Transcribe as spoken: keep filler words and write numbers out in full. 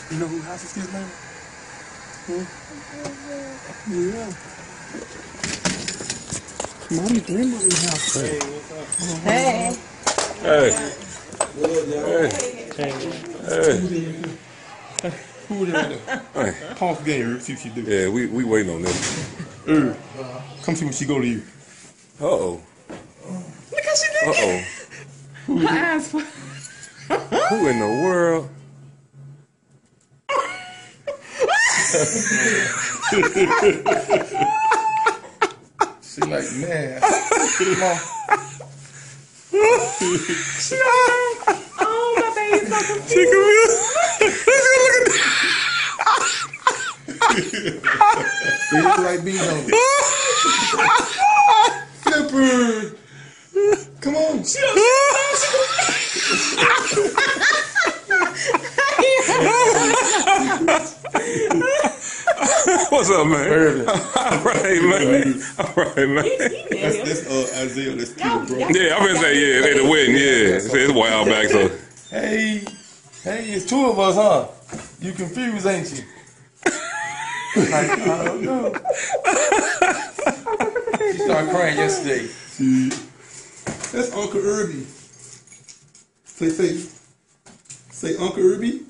You know whose house is this, man? Hmm? Yeah. Mommy, grandmother's house. Hey, what's up? Hey. Hey. Hey. Hey. Hey. Who was that? Hey. Pause the game, see what she do. Yeah, we, we waiting on this. Uh, come see what she go to you. Uh-oh. Look how she looking. Uh-oh. Her eyes. Who in the world? She like, man. Come on. Oh, my baby's so confused. She confused. They look like beans on it. Flipper. Come on. She What's up, man? Perfect. All right, man. All right, man. That's, that's uh, Isaiah. That's Peter, bro. Yeah, I'm gonna say, yeah, they the wedding, yeah. It's a while back, so. Hey, hey, it's two of us, huh? You confused, ain't you? Like, I don't know. She started crying yesterday. See, that's Uncle Irby. Say, say, say, Uncle Irby.